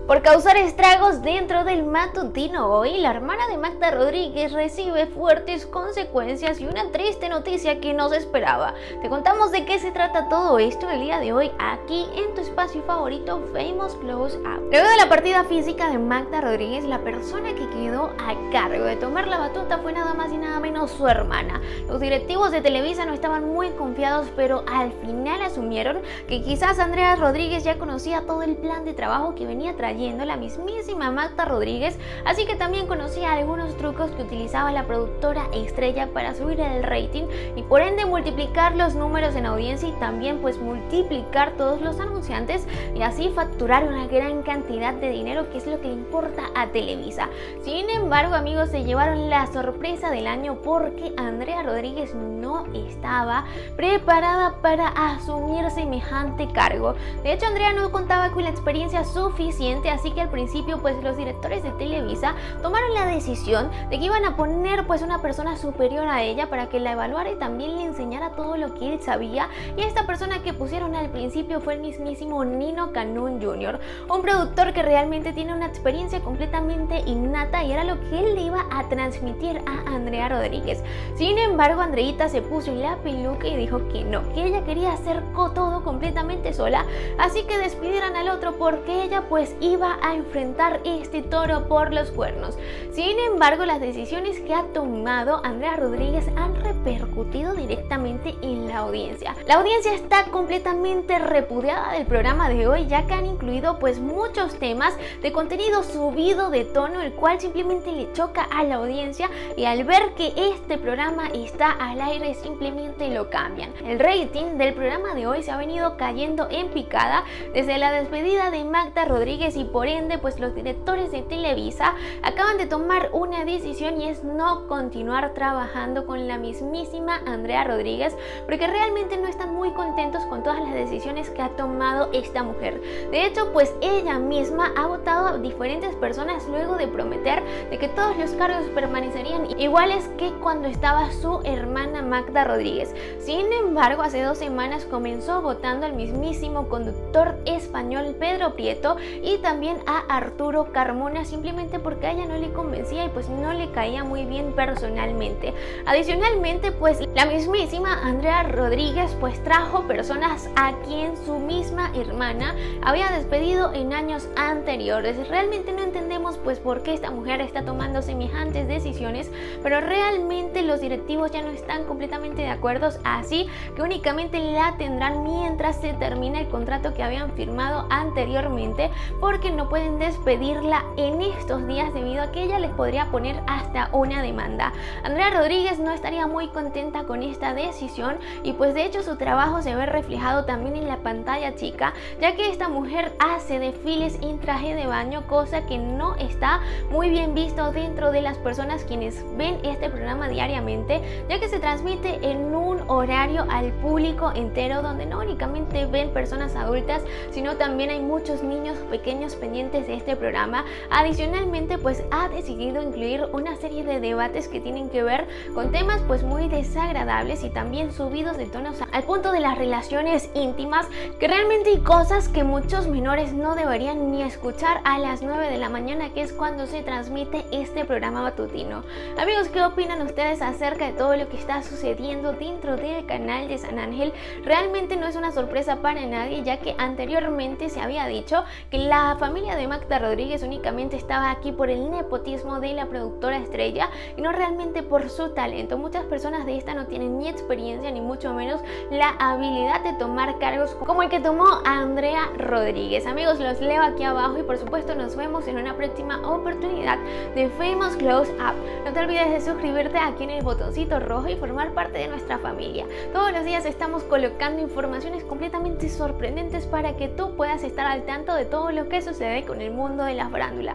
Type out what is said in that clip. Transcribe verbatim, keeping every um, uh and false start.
Por causar estragos dentro del matutino hoy, la hermana de Magda Rodríguez recibe fuertes consecuencias y una triste noticia que no se esperaba. Te contamos de qué se trata todo esto el día de hoy aquí en tu espacio favorito Famous Close Up. Luego de la partida física de Magda Rodríguez, la persona que quedó a cargo de tomar la batuta fue nada más y nada menos su hermana. Los directivos de Televisa no estaban muy confiados, pero al final asumieron que quizás Andrea Rodríguez ya conocía todo el plan de trabajo que venía trayendo la mismísima Magda Rodríguez, así que también conocía algunos trucos que utilizaba la productora estrella para subir el rating y por ende multiplicar los números en audiencia y también pues multiplicar todos los anunciantes y así facturar una gran cantidad de dinero, que es lo que le importa a Televisa. Sin embargo, amigos, se llevaron la sorpresa del año porque Andrea Rodríguez no estaba preparada para asumir semejante cargo. De hecho, Andrea no contaba con la experiencia suficiente, así que al principio pues los directores de Televisa tomaron la decisión de que iban a poner pues una persona superior a ella para que la evaluara y también le enseñara todo lo que él sabía, y esta persona que pusieron al principio fue el mismísimo Nino Canún junior, un productor que realmente tiene una experiencia completamente innata y era lo que él le iba a transmitir a Andrea Rodríguez. Sin embargo, Andreita se puso en la peluca y dijo que no, que ella quería hacer todo completamente sola, así que despidieran al otro porque ella pues iba a enfrentar este toro por los cuernos. Sin embargo, las decisiones que ha tomado Andrea Rodríguez han repercutido directamente en la audiencia. La audiencia está completamente repudiada del programa de hoy, ya que han incluido pues muchos temas de contenido subido de tono, el cual simplemente le choca a la audiencia, y al ver que este programa está al aire simplemente lo cambian. El rating del programa de hoy se ha venido cayendo en picada desde la despedida de Magda Rodríguez y por ende pues los directores de Televisa acaban de tomar una decisión y es no continuar trabajando con la mismísima Andrea Rodríguez, porque realmente no están muy contentos con todas las decisiones que ha tomado esta mujer. De hecho pues ella misma ha votado a diferentes personas luego de prometer de que todos los cargos permanecerían iguales que cuando estaba su hermana Magda Rodríguez. Sin embargo, hace dos semanas comenzó votando al mismísimo conductor español Pedro Prieto y también a Arturo Carmona, simplemente porque a ella no le convencía y pues no le caía muy bien personalmente. Adicionalmente pues la mismísima Andrea Rodríguez pues trajo personas a quien su misma hermana había despedido en años anteriores. Realmente no entendemos pues por qué esta mujer está tomando semejantes decisiones, pero realmente los directivos ya no están completamente de acuerdo, así que únicamente la tendrán mientras se termine el contrato que habían firmado anteriormente, porque no pueden despedirla en estos días debido a que ella les podría poner hasta una demanda. Andrea Rodríguez no estaría muy contenta con esta decisión y pues de hecho su trabajo se ve reflejado también en la pantalla chica, ya que esta mujer hace desfiles en traje de baño, cosa que no está muy bien visto dentro de las personas quienes ven este programa diariamente, ya que se transmite en un horario al público entero donde no únicamente ven personas adultas, sino también hay muchos niños pequeños pendientes de este programa. Adicionalmente pues ha decidido incluir una serie de debates que tienen que ver con temas pues muy desagradables y también subidos de tonos al punto de las relaciones íntimas, que realmente hay cosas que muchos menores no deberían ni escuchar a las nueve de la mañana, que es cuando se transmite este programa matutino. Amigos, ¿qué opinan ustedes acerca de todo lo que está sucediendo dentro del canal de San Ángel? Realmente no es una sorpresa para nadie, ya que anteriormente se había dicho que la familia de Magda Rodríguez únicamente estaba aquí por el nepotismo de la productora estrella y no realmente por su talento. Muchas personas de esta no tienen ni experiencia ni mucho menos la habilidad de tomar cargos como el que tomó Andrea Rodríguez. Amigos, los leo aquí abajo y por supuesto nos vemos en una próxima oportunidad de Famous Close Up. No te olvides de suscribirte aquí en el botoncito rojo y formar parte de nuestra familia. Todos los días estamos colocando informaciones completamente sorprendentes para que tú puedas estar al tanto de todo lo que sucede con el mundo de la farándula.